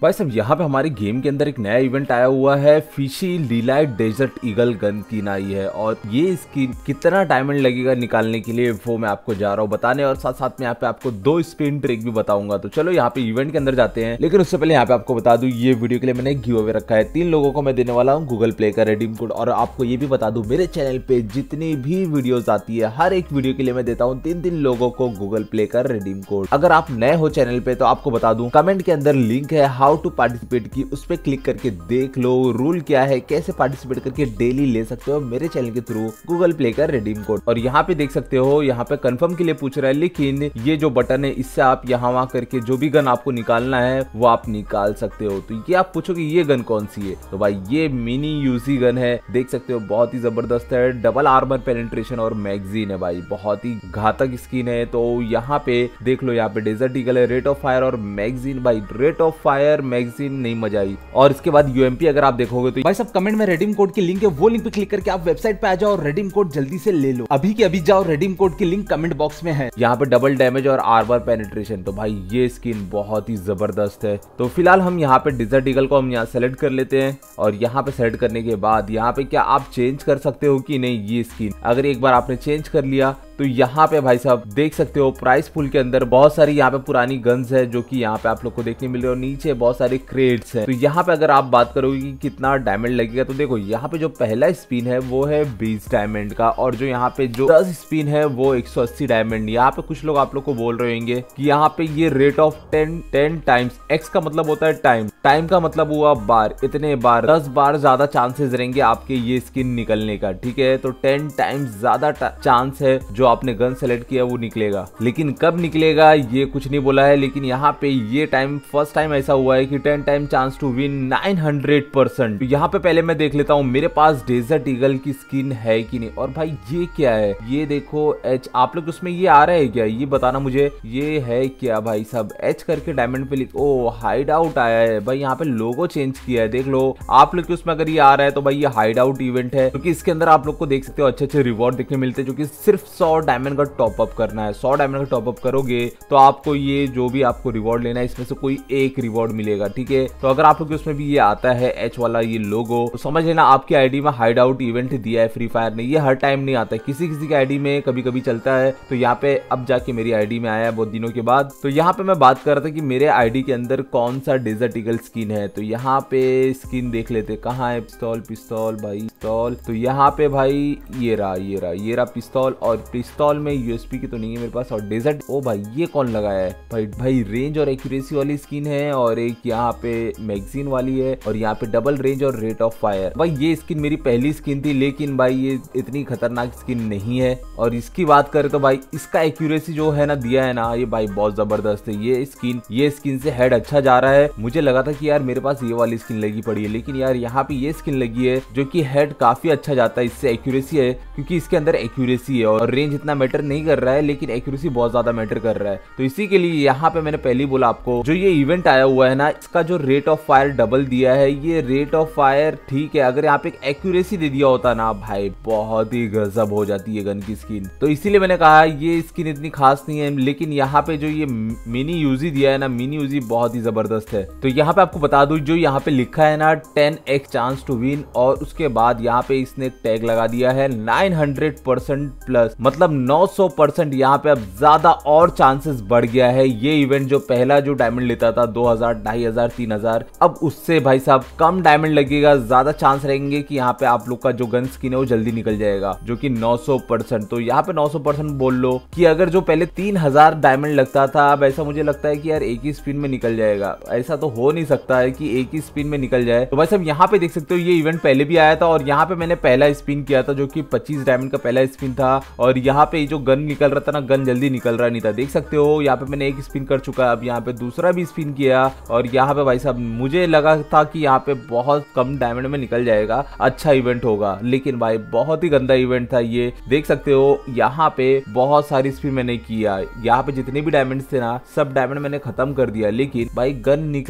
भाई साहब यहाँ पे हमारे गेम के अंदर एक नया इवेंट आया हुआ है, फिशी लीलाइट डेजर्ट ईगल गन स्किन आई है और ये स्किन कितना डायमंड लगेगा निकालने के लिए वो मैं आपको जा रहा हूँ बताने, और साथ साथ में यहाँ पे आपको 2 स्पिन ट्रिक भी बताऊंगा। तो चलो यहाँ पे इवेंट के अंदर जाते हैं, लेकिन उससे पहले यहाँ पे आपको बता दूं ये वीडियो के लिए मैंने गिव अवे रखा है। 3 लोगों को मैं देने वाला हूँ गूगल प्ले का रिडीम कोड। और आपको ये भी बता दूं मेरे चैनल पे जितनी भी वीडियोस आती है हर एक वीडियो के लिए मैं देता हूँ 3 लोगों को गूगल प्ले का रिडीम कोड। अगर आप नए हो चैनल पे तो आपको बता दूं कमेंट के अंदर लिंक है हाउ टू पार्टिसिपेट की, उस पर क्लिक करके देख लो रूल क्या है, कैसे पार्टिसिपेट करके डेली ले सकते हो मेरे चैनल के थ्रू गूगल प्ले का रिडीम कोड। और यहाँ पे देख सकते हो यहाँ पे कंफर्म के लिए पूछ रहा है, लेकिन ये जो बटन है इससे आप यहाँ वहां करके जो भी गन आपको निकालना है वो आप निकाल सकते हो। तो ये आप पूछोगे ये गन कौन सी है, तो भाई ये मिनी यूजी गन है, देख सकते हो बहुत ही जबरदस्त है, डबल आर्मर पेनिट्रेशन और मैगजीन है भाई, बहुत ही घातक स्किन है। तो यहाँ पे देख लो यहाँ पे डेजर्ट ईगल है, रेट ऑफ फायर और मैगजीन, भाई रेट ऑफ फायर मैगजीन नहीं मजा आई। और इसके बाद यूएमपी अगर आप देखोगे तो भाई सब कमेंट में रिडीम कोड की लिंक है, वो लिंक पे क्लिक करके आप वेबसाइट पे आ जाओ और रिडीम कोड जल्दी से ले लो, अभी के अभी जाओ, रिडीम कोड की लिंक कमेंट बॉक्स में है। यहाँ पे डबल डैमेज और आर्मर पेनिट्रेशन, तो भाई ये स्किन बहुत ही जबरदस्त है। तो फिलहाल हम यहाँ पे डेजर्ट ईगल को हम यहाँ सेलेक्ट कर लेते हैं, और यहाँ पे सेलेक्ट करने के बाद यहाँ पे क्या आप चेंज कर सकते हो कि नहीं ये स्किन, अगर एक बार आपने चेंज कर लिया तो यहाँ पे भाई साहब देख सकते हो प्राइस फुल के अंदर बहुत सारी यहाँ पे पुरानी गन्स है जो कि यहाँ पे आप लोग को देखने मिल रही है, और नीचे बहुत सारे क्रेट्स हैं। तो यहाँ पे अगर आप बात करोगे कि कितना डायमंड लगेगा, तो देखो यहाँ पे जो पहला स्पिन है वो है 20 डायमंड का, और जो यहाँ पे जो 10 स्पिन है वो 180 डायमंड। यहाँ पे कुछ लोग आप लोग को बोल रहे होंगे कि यहाँ पे ये रेट ऑफ 10 टाइम्स, एक्स का मतलब होता है टाइम, टाइम का मतलब हुआ बार, इतने बार 10 बार ज्यादा चांसेस रहेंगे आपके ये स्किन निकलने का, ठीक है। तो 10 टाइम्स ज्यादा चांस है जो आपने गन सेलेक्ट किया वो निकलेगा, लेकिन कब निकलेगा ये कुछ नहीं बोला है। लेकिन यहाँ पे ये टाइम फर्स्ट टाइम ऐसा हुआ है कि 10 टाइम चांस टू विन 900%। तो यहाँ पे पहले मैं देख लेता हूँ मेरे पास डेजर्ट ईगल की स्किन है कि नहीं। और भाई ये क्या है, ये देखो एच, आप लोग उसमें ये आ रहा है क्या, ये बताना मुझे, ये है क्या भाई साहब, एच करके डायमंड पे लिख, ओ हाइड आउट आया है भाई, यहाँ पे लोगो चेंज किया है, देख लो आप लोग के उसमें अगर ये आ रहा है तो भाई ये हाइड आउट इवेंट है, क्योंकि इसके अंदर आप लोग को देख सकते हो अच्छे अच्छे रिवॉर्ड देखने मिलते हैं, जो कि सिर्फ 100 डायमंड का टॉप अप करना है। 100 डायमंड का टॉप अप करोगे तो आपको ये जो भी आपको रिवॉर्ड लेना है इसमें से कोई एक रिवॉर्ड मिलेगा, ठीक है। तो अगर आप लोग के उसमें भी ये आता है एच वाला ये लोगो, तो समझ लेना आपकी आईडी में हाइड आउट इवेंट दिया है फ्री फायर ने। ये हर टाइम नहीं आता है, किसी किसी की आईडी में कभी कभी चलता है। तो यहाँ पे अब जाके मेरी आईडी में आया है बहुत दिनों के बाद। तो यहाँ पे मैं बात कर रहा था कि मेरे आईडी के अंदर कौन सा डेजर्ट ईगल स्किन है। तो यहाँ पे स्किन देख लेते कहाँ है, पिस्तौल पिस्तौल भाई पिस्तौल, तो यहाँ पे भाई ये रहा पिस्तौल, और पिस्तौल में यूएसपी की तो नहीं है मेरे पास। और डेजर्ट, ओ भाई ये कौन लगाया है भाई रेंज और एक्यूरेसी वाली स्किन है, और एक यहाँ पे मैगजीन वाली है, और यहाँ पे डबल रेंज और रेट ऑफ फायर। भाई ये स्किन मेरी पहली स्किन थी, लेकिन भाई ये इतनी खतरनाक स्किन नहीं है। और इसकी बात करें तो भाई इसका एक्यूरेसी जो है ना दिया है ना, ये भाई बहुत जबरदस्त है। ये स्किन से हेड अच्छा जा रहा है। मुझे लगा था कि यार मेरे पास ये वाली स्किन लगी पड़ी है, लेकिन यार यहाँ पे ये स्किन लगी है जो कि हेड काफी अच्छा जाता है, इससे एक्यूरेसी है, क्योंकि इसके अंदर एक्यूरेसी है और रेंज इतना मैटर नहीं कर रहा है, लेकिन एक्यूरेसी बहुत ज्यादा मैटर कर रहा है। तो इसी के लिए यहाँ पे मैंने पहले ही बोला आपको, जो ये इवेंट आया हुआ है ना, इसका जो रेट ऑफ फायर डबल दिया है, ये रेट ऑफ फायर ठीक है, अगर यहाँ पे एक एक्यूरेसी दे दिया होता ना भाई बहुत ही गजब हो जाती है गन की स्किन। तो इसीलिए मैंने कहा ये स्किन इतनी खास नहीं है, लेकिन यहाँ पे जो ये मिनी यूजी दिया है ना, मिनी यूजी बहुत ही जबरदस्त है। तो यहाँ पे आपको बता दूं जो यहाँ पे लिखा है ना 10x चांस टू विन, और उसके बाद यहाँ पे इसने टैग लगा दिया है 900% प्लस, मतलब 900%। यहाँ पे अब ज्यादा और चांसेस बढ़ गया है। ये इवेंट जो पहला जो डायमंड लेता था 2000, 2500, 3000, अब उससे भाई साहब कम डायमंड लगेगा, ज्यादा चांस रहेंगे कि यहाँ पे आप लोग का जो गन स्किन है वो जल्दी निकल जाएगा, जो कि 900%। तो यहाँ पे 900% बोल लो कि अगर जो पहले 3000 डायमंड लगता था, अब ऐसा मुझे लगता है कि यार एक ही स्पिन में निकल जाएगा। ऐसा तो हो नहीं सकता है कि एक ही स्पिन में निकल जाए। तो भाई साहब यहाँ पे देख सकते हो ये इवेंट पहले भी आया था, और यहाँ पे मैंने पहला स्पिन किया था जो कि 25 डायमंड का पहला स्पिन था, और यहाँ पे जो गन निकल रहा था ना, गन जल्दी निकल रहा नहीं था, देख सकते हो। यहाँ पे मैंने एक स्पिन कर चुका, अब यहाँ पे दूसरा भी स्पिन किया, और यहाँ पे भाई साहब मुझे लगा था कि यहाँ पे बहुत कम डायमंड में निकल जाएगा, अच्छा इवेंट होगा, लेकिन भाई बहुत ही गंदा इवेंट था ये। देख सकते हो यहाँ पे बहुत सारी स्पिन मैंने किया, यहाँ पे जितने भी डायमंड थे ना सब डायमंड मैंने खत्म कर दिया, लेकिन भाई गन निकला ही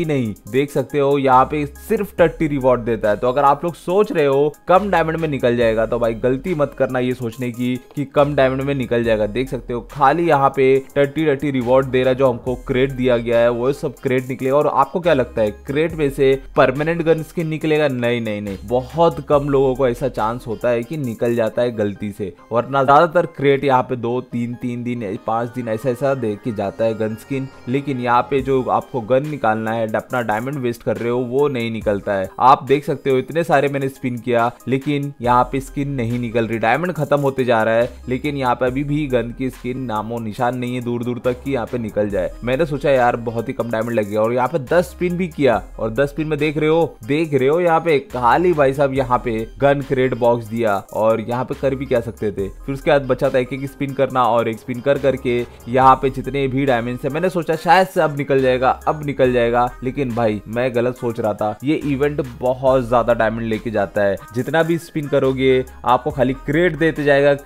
नहीं, देख सकते हो यहाँ पे सिर्फ 30 रिवॉर्ड देता है। तो अगर आप लोग सोच रहे हो कम डायमंड में निकल जाएगा तो भाई गलती मत करना ये सोचने की कि कम डायमंड में निकल जाएगा। देख सकते हो खाली यहाँ पे 30 रिवॉर्ड दे रहा है, जो हमको क्रेट दिया गया है वो सब क्रेट निकलेगा। और आपको क्या लगता है क्रेट में से परमानेंट गन स्किन निकलेगा? नहीं नहीं नहीं, बहुत कम लोगों को ऐसा चांस होता है कि निकल जाता है गलती से, वरना ज्यादातर क्रेट यहाँ पे 2-3 दिन 5 दिन ऐसा दे के जाता है गन स्किन। लेकिन यहाँ पे जो आपको गन निकालना है, अपना डायमंड वेस्ट कर रहे हो, वो नहीं निकलता है। आप देख सकते हो इतने सारे मैंने स्पिन किया लेकिन यहाँ पे स्किन नहीं निकल रही, डायमंड खत्म होते जा रहा है लेकिन यहाँ पे अभी भी गन की स्किन नामो निशान नहीं है दूर दूर तक कि यहाँ पे निकल जाए। मैंने सोचा यार बहुत ही कम डायमंड लगेगा और यहाँ पे 10 स्पिन भी किया और 10 स्पिन में देख रहे हो यहाँ पे खाली भाई साहब यहाँ पे गन क्रेट बॉक्स दिया और यहाँ पे कर भी क्या सकते थे। फिर उसके बाद बचा था एक स्पिन करना और एक स्पिन कर करके यहाँ पे जितने भी डायमंड है, मैंने सोचा शायद से अब निकल जाएगा, लेकिन भाई मैं गलत सोच रहा था। ये इवेंट बहुत ज्यादा डायमंड लेके जाता है, जितना भी स्पिन करोगे आपको खाली क्रेट देते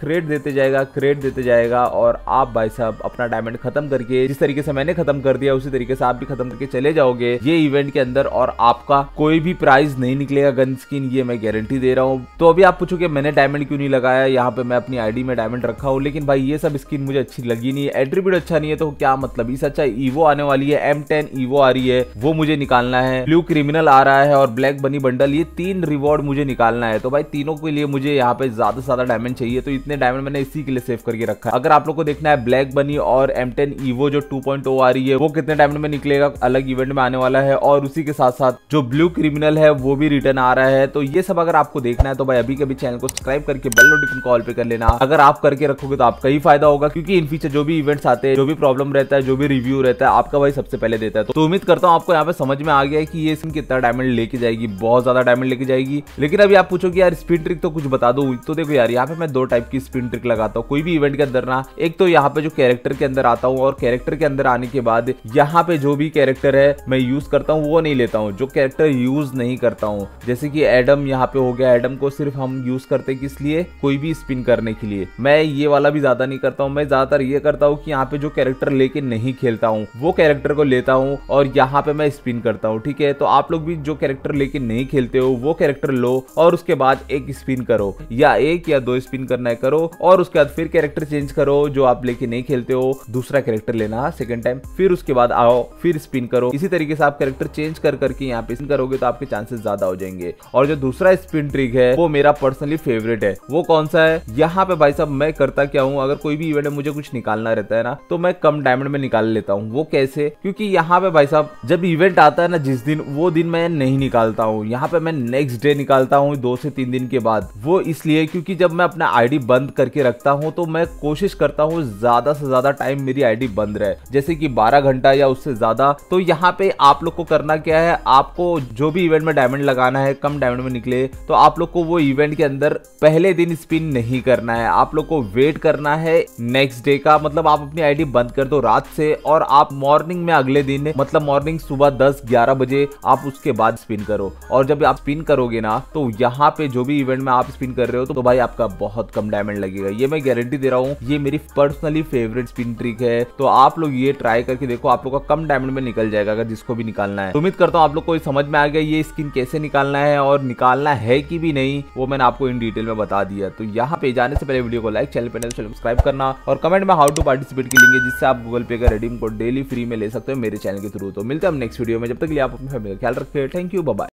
जाएगा और आप भाई साहब अपना डायमंड खत्म करके, जिस तरीके से मैंने खत्म कर दिया उसी तरीके से आप भी खत्म करके चले जाओगे ये इवेंट के अंदर और आपका कोई भी प्राइज नहीं निकलेगा गन स्किन, ये मैं गारंटी दे रहा हूँ। तो अभी आप पूछोगे मैंने डायमंड क्यों नहीं लगाया, यहाँ पे मैं अपनी आईडी में डायमंड रखा हूँ, लेकिन भाई ये सब स्किन मुझे अच्छी लगी नहीं है, एट्रीब्यूट अच्छा नहीं है, तो क्या मतलब। इससे अच्छा ईवो आने वाली है, M10 ईवो आ रही है, वो मुझे निकालना है, ब्लू क्रिमिनल आ रहा है और ब्लैक बनी बंडल, ये 3 रिवॉर्ड मुझे निकालना है। तो भाई तीनों के लिए मुझे यहाँ पे ज्यादा से ज्यादा डायमंड चाहिए, तो इतने डायमंड मैंने इसी के लिए सेव करके रखा है। अगर आप लोग को देखना है ब्लैक बनी और M10 ईवो जो 2.0 आ रही है वो कितने डायमंड में निकलेगा, अलग इवेंट में आने वाला है, और उसी के साथ साथ जो ब्लू क्रिमिनल है वो भी रिटर्न आ रहा है। तो ये सब अगर आपको देखना है तो भाई अभी कभी चैनल को सब्सक्राइब करके बेल नोटिफिकेशन कॉल पे कर लेना। अगर आप करके रखोगे तो आपका ही फायदा होगा, क्योंकि इन फ्यूचर जो भी इवेंट्स आते हैं, जो भी प्रॉब्लम रहता है, जो भी रिव्यू रहता है, आपका भाई सबसे पहले देता है। तो उम्मीद करता हूँ आपको यहाँ पे समझ में आ गया है कि ये स्किन कितना डायमंड लेके जाएगी, बहुत ज्यादा डायमंड लेके जाएगी। लेकिन अभी आप पूछोगे यार स्पिन ट्रिक तो कुछ बता दो, तो देखो यार यहाँ पे मैं 2 टाइप की स्पिन ट्रिक लगाता हूँ कोई भी इवेंट के अंदर ना। एक तो यहाँ पे जो कैरेक्टर के अंदर आता हूँ और कैरेक्टर के अंदर आने के बाद यहाँ पे जो भी कैरेक्टर है मैं यूज करता हूँ वो नहीं लेता हूँ, जो कैरेक्टर यूज नहीं करता हूँ, जैसे कि एडम यहाँ पे हो गया, एडम को सिर्फ हम यूज करते हैं किस लिए, कोई भी स्पिन करने के लिए। मैं ये वाला भी ज्यादा नहीं करता हूँ, मैं ज्यादातर ये करता हूँ कि यहाँ पे जो कैरेक्टर लेके नहीं खेलता हूँ वो कैरेक्टर को लेता हूँ और यहाँ पे मैं स्पिन करता हूँ, ठीक है। तो आप लोग भी जो कैरेक्टर लेके नहीं खेलते हो वो कैरेक्टर लो और उसके बाद एक स्पिन करो, या 1 या 2 स्पिन करना है करो, और उसके बाद फिर कैरेक्टर चेंज करो, जो आप लेके नहीं खेलते हो दूसरा कैरेक्टर लेना सेकंड टाइम, फिर उसके बाद आओ फिर स्पिन करो। इसी तरीके से आप कैरेक्टर चेंज कर करके यहाँ पे स्पिन करोगे तो आपके चांसेस ज्यादा हो जाएंगे। और जो दूसरा स्पिन ट्रिक है वो मेरा पर्सनली फेवरेट है। वो कौन सा है, यहाँ पे भाई साहब मैं करता क्या हूँ, अगर कोई भी इवेंट में मुझे कुछ निकालना रहता है ना तो मैं कम डायमंड में निकाल लेता हूँ। वो कैसे, क्योंकि यहाँ पे भाई साहब जब इवेंट आता है ना जिस दिन, वो दिन मैं नहीं निकालता हूँ, यहाँ पे मैं नेक्स्ट डे निकालता हूँ 2 से 3 दिन के बाद। वो इसलिए क्योंकि जब मैं अपना आईडी बंद करके रखता हूँ तो मैं कोशिश करता हूँ ज्यादा से ज्यादा टाइम मेरी आईडी बंद रहे, जैसे कि 12 घंटा या उससे ज्यादा। तो यहाँ पे आप लोग को करना क्या है, आपको जो भी इवेंट में डायमंड लगाना है, कम डायमंड में निकले तो आप लोग को वो इवेंट के अंदर पहले दिन स्पिन नहीं करना है, आप लोग को वेट करना है नेक्स्ट डे का। मतलब आप अपनी आईडी बंद कर दो रात से और आप मॉर्निंग में अगले दिन, मतलब मॉर्निंग सुबह 10-11 बजे आप उसके बाद स्पिन करो। और जब आप स्पिन करोगे ना तो यहाँ पे जो भी इवेंट में आप स्पिन कर रहे हो तो भाई आपका बहुत कम डायमंड लगेगा, ये मैं गारंटी दे रहा हूँ। ये मेरी पर्सनली फेवरेट स्पिन ट्रिक है, तो आप लोग ये ट्राई करके देखो, आप लोग का कम डायमंड में निकल जाएगा अगर जिसको भी निकालना है। तो उम्मीद करता हूँ आप लोग को समझ में आ गया ये स्किन कैसे निकालना है, और निकालना है कि भी नहीं वो मैंने आपको इन डिटेल में बता दिया। तो यहाँ पे जाने से पहले वीडियो को लाइक, चैनल पे सब्सक्राइब करना और कमेंट में हाउ टू पार्टिसिपेट की लिंक है, जिससे आप गूगल पे का रिडीम कोड डेली फ्री में ले सकते हो मेरे चैनल के थ्रू। तो मिलते हैं हम नेक्स्ट वीडियो में, जब तक के लिए आप अपनी फैमिली का ख्याल रखिए। Thank you, bye bye.